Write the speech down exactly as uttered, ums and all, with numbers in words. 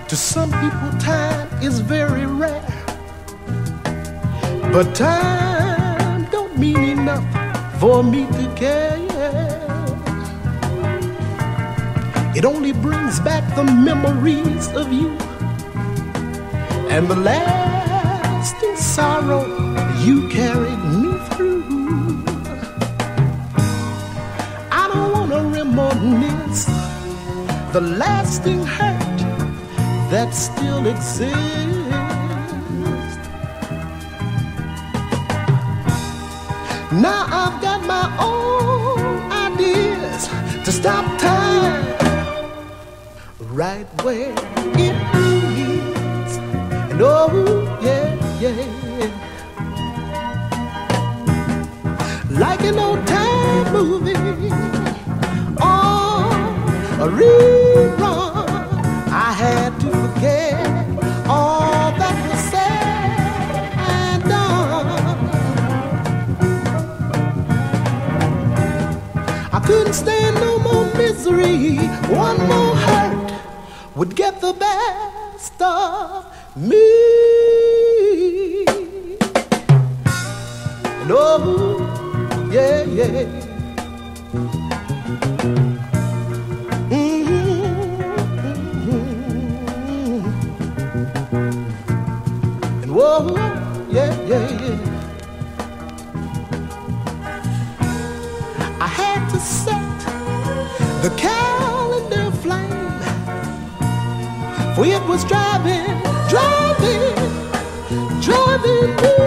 To some people, time is very rare, but time don't mean enough for me to care. It only brings back the memories of you and the lasting sorrow you carried me through. I don't want to reminisce the lasting hurt that still exists. Now I've got my own ideas to stop time right where it is. And oh, yeah, yeah, like an old time movie on a rerun, I had to forget all that was said and done. I couldn't stand no more misery. One more hurt would get the best of me. And oh, yeah, yeah. Whoa, yeah, yeah, yeah. I had to set the calendar flame, for it was driving, driving, driving me